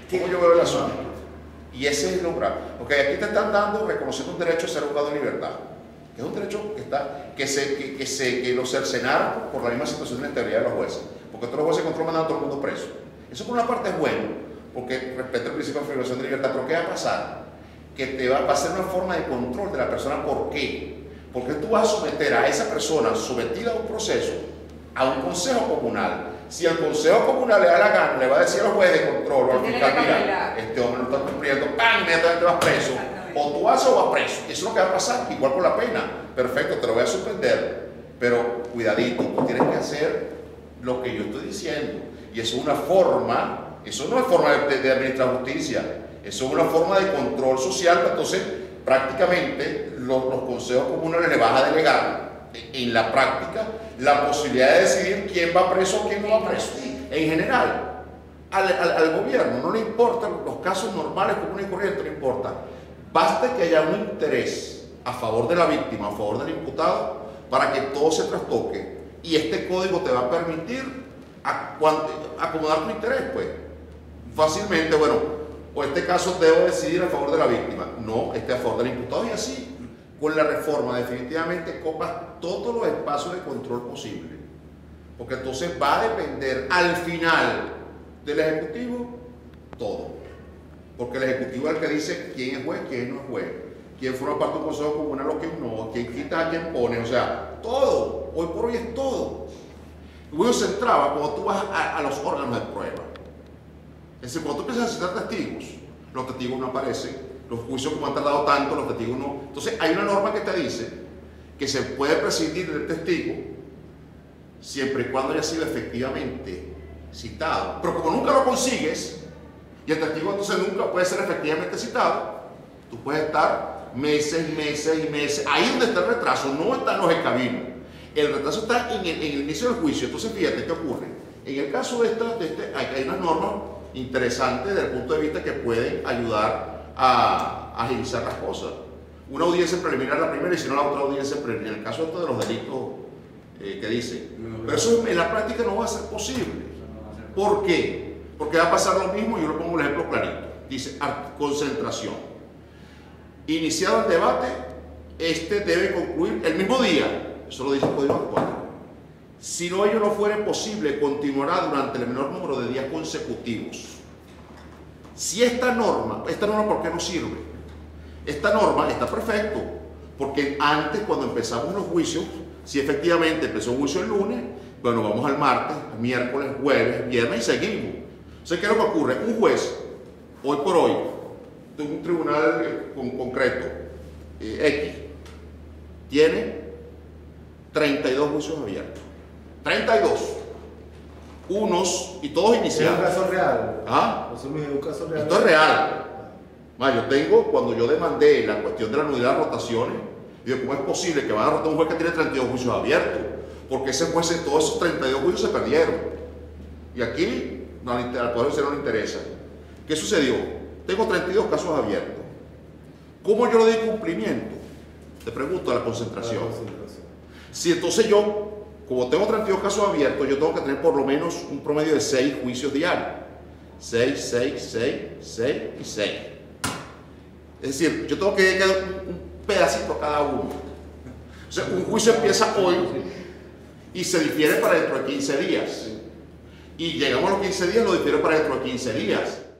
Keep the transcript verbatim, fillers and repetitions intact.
¿Cómo yo veo el asunto? Y ese es el umbral. Ok, aquí te están dando, reconociendo un derecho a ser juzgado en libertad. Que es un derecho que está, que se, que, que se, que lo cercenaron por la misma situación de la integridad de los jueces. Porque todos los jueces de control mandan a todo el mundo preso. Eso por una parte es bueno, porque respeta el principio de privación de libertad. Pero ¿qué va a pasar? Que te va, va a ser una forma de control de la persona. ¿Por qué? Porque tú vas a someter a esa persona sometida a un proceso, a un consejo comunal. Si el consejo comunal le da la gana, le va a decir al juez de control o al fiscal, mira, este hombre no está cumpliendo, ¡pam! Inmediatamente vas preso. O tú haces o vas preso. Eso es lo que va a pasar, igual con la pena. Perfecto, te lo voy a suspender. Pero cuidadito, tú tienes que hacer lo que yo estoy diciendo. Y eso es una forma, eso no es forma de, de administrar justicia, eso es una forma de control social. Entonces, prácticamente, los, los consejos comunales le vas a delegar en la práctica la posibilidad de decidir quién va preso o quién no va preso. En general, al, al, al gobierno no le importan los casos normales, comunes y corrientes, no importa. Basta que haya un interés a favor de la víctima, a favor del imputado, para que todo se trastoque. Y este código te va a permitir acomodar tu interés, pues. Fácilmente, bueno, o este caso debo decidir a favor de la víctima. No, este a favor del imputado. Y así, con la reforma, definitivamente copas todos los espacios de control posible. Porque entonces va a depender al final del Ejecutivo todo. Porque el Ejecutivo es el que dice quién es juez, quién no es juez, quién forma parte de un consejo comunal o quién no, quién quita a quién pone, o sea, todo, hoy por hoy es todo. Luego se entraba cuando tú vas a, a los órganos de prueba. Es decir, cuando tú empiezas a citar testigos, los testigos no aparecen, los juicios como han tardado tanto, los testigos no. Entonces hay una norma que te dice que se puede prescindir del testigo siempre y cuando haya sido efectivamente citado. Pero como nunca lo consigues, y el testigo entonces nunca puede ser efectivamente citado, tú puedes estar meses, meses y meses. Ahí donde está el retraso, no están los escabinos. El retraso está en el, en el inicio del juicio. Entonces fíjate qué ocurre. En el caso de esta, de este, hay, hay unas normas interesantes desde el punto de vista que pueden ayudar a, a agilizar las cosas. Una audiencia preliminar la primera y si no la otra audiencia preliminar. En el caso esto de los delitos eh, que dicen. Pero eso en la práctica no va a ser posible. ¿Por qué? Porque va a pasar lo mismo, yo le pongo un ejemplo clarito. Dice, concentración. Iniciado el debate, este debe concluir el mismo día. Eso lo dice el Código Actual. Si no ello no fuere posible, continuará durante el menor número de días consecutivos. Si esta norma, esta norma ¿por qué no sirve? Esta norma está perfecto, porque antes cuando empezamos los juicios, si efectivamente empezó un juicio el lunes, bueno, vamos al martes, miércoles, jueves, viernes y seguimos. O sea, ¿qué es lo que ocurre? Un juez, hoy por hoy, de un tribunal eh, con, concreto, eh, X, tiene treinta y dos juicios abiertos. treinta y dos. Unos, y todos iniciados. ¿Es un caso real? ¿Ah? ¿Es un caso real? Esto es real. Ma, yo tengo, cuando yo demandé la cuestión de la nulidad de rotaciones, digo, ¿cómo es posible que van a rotar un juez que tiene treinta y dos juicios abiertos? Porque ese juez, todos esos treinta y dos juicios se perdieron. Y aquí, no, al Poder Judicial no le interesa. ¿Qué sucedió? Tengo treinta y dos casos abiertos. ¿Cómo yo le di cumplimiento? Te pregunto a la concentración. La concentración. Si entonces yo, como tengo treinta y dos casos abiertos, yo tengo que tener por lo menos un promedio de seis juicios diarios. seis, seis, seis, seis y seis. Es decir, yo tengo que dar un, un pedacito a cada uno. O sea, un juicio empieza hoy y se difiere para dentro de quince días. Y llegamos a los quince días, lo difiero para dentro de quince días.